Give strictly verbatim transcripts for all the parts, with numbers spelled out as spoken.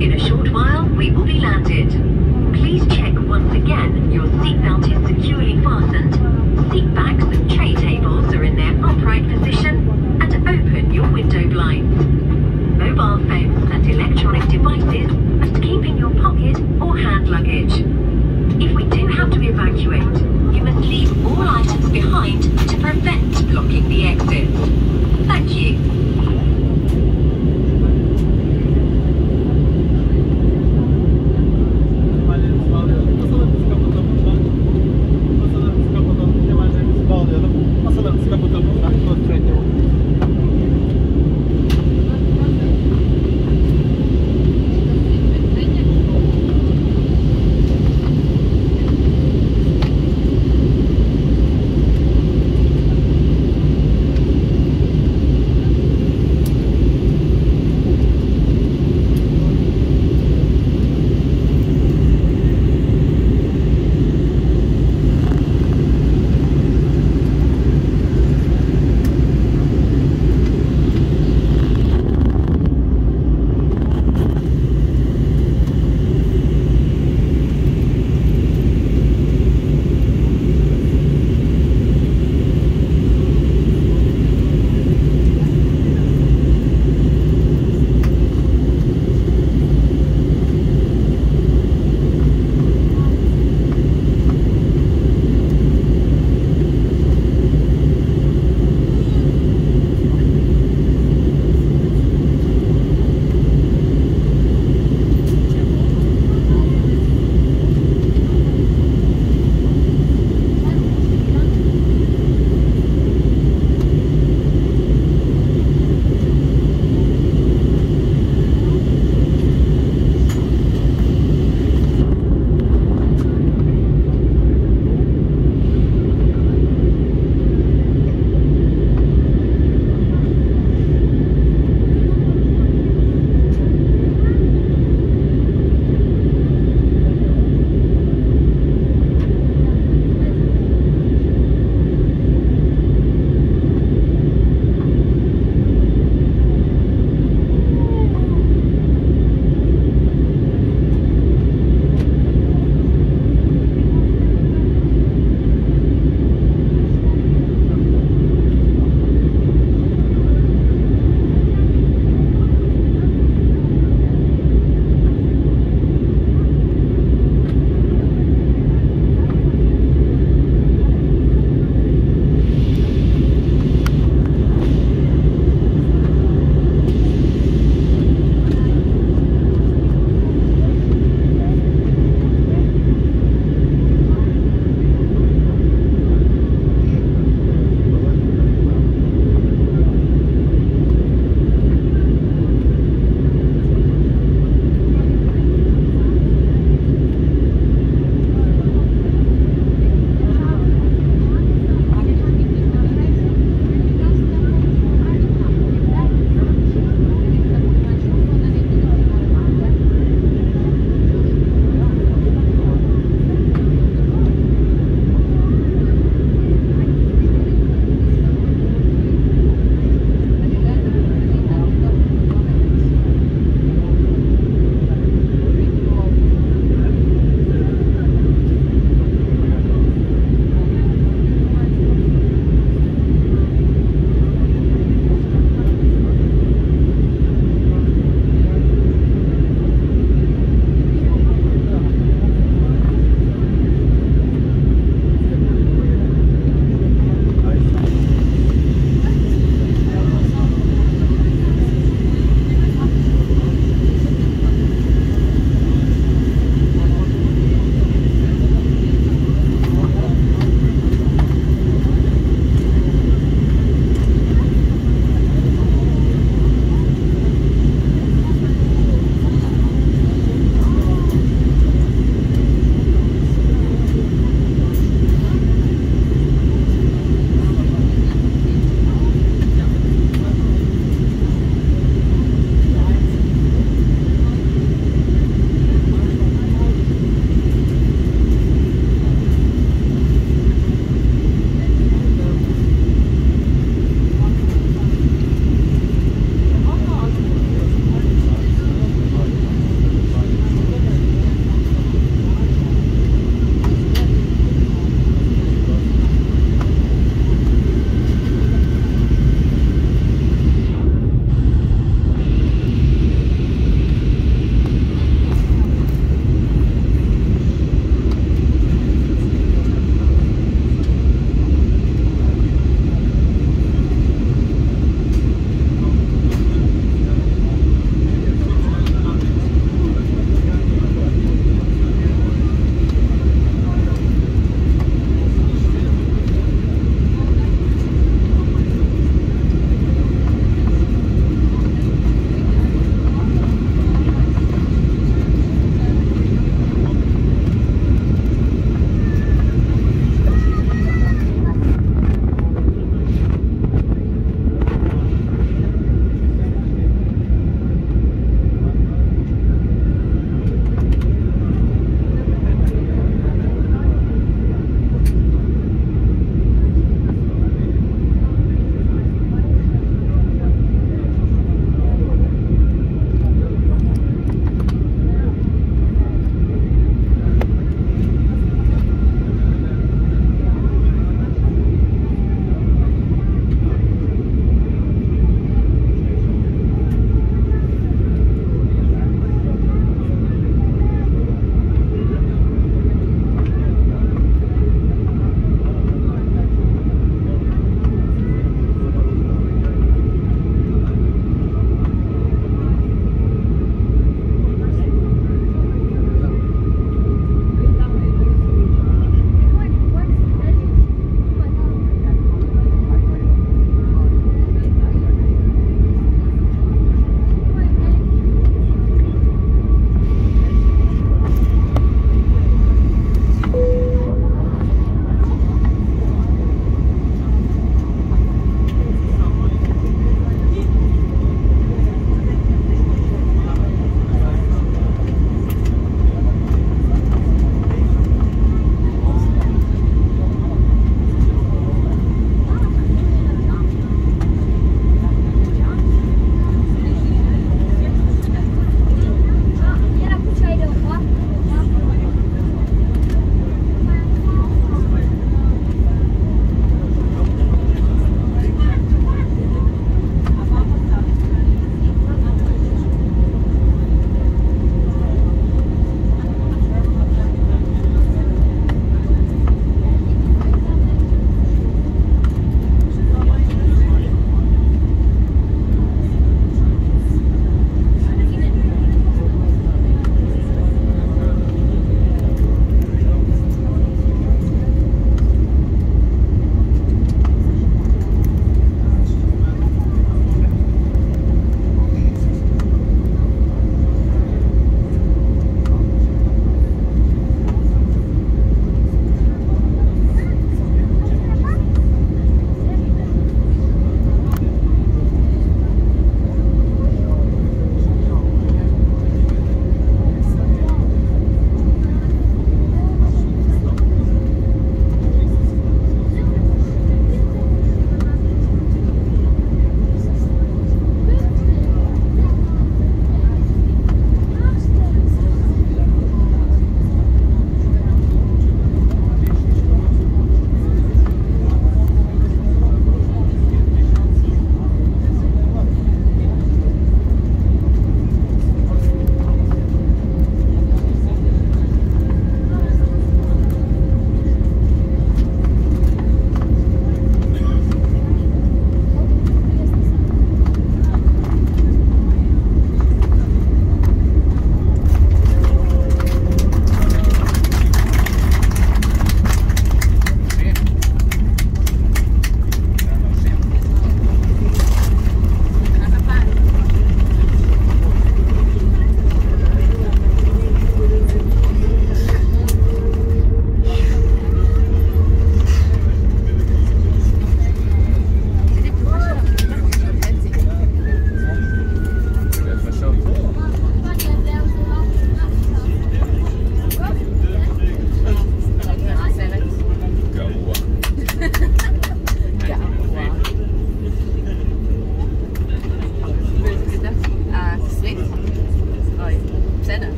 In a short while, we will be landed. Please check once again your seatbelt is securely fastened, seat backs and tray tables are in their upright position, and open your window blinds. Mobile phones and electronic devices must keep in your pocket or hand luggage. If we do have to evacuate, you must leave all items behind to prevent blocking the exits. Thank you.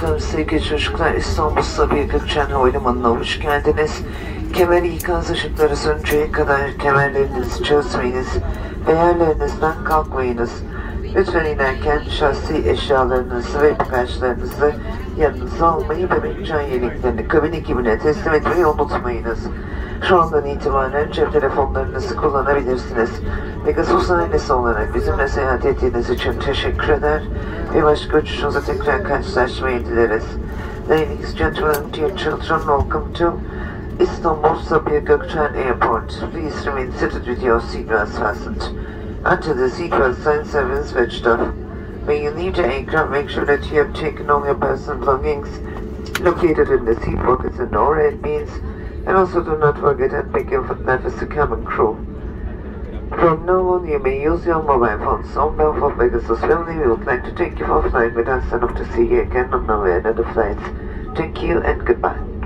bakalım sevgili çocuklar. İstanbul Sabiha Gokcen Havalimanı'na hoş geldiniz. Kemer ikaz ışıkları sönünceye kadar kemerlerinizi çözmeyiniz ve yerlerinizden kalkmayınız. Lütfen inerken şahsi eşyalarınızı ve bagajlarınızı yanınıza almayı ve bekçan yeleklerini kabin ekibine teslim etmeyi unutmayınız. Şu andan itibaren cep telefonlarınızı kullanabilirsiniz. Pegasus ailesi olarak bizimle seyahat ettiğiniz için teşekkür eder ve başka uçuşunuza tekrar karşılaşmayı dileriz. Ladies, gentlemen, dear children, welcome to Istanbul Sabiha Gokcen Airport. Please remain seated with your seatbelts fastened until the seatbelt sign seven is switched off. When you leave the aircraft, make sure that you have taken all your personal belongings located in the seat pockets and overhead bins, and also do not forget and pick your footmat with the cabin crew. From now on, you may use your mobile phones. On behalf of Pegasus family, we would like to take you for a flight with us and hope to see you again on our another flights. Thank you and goodbye.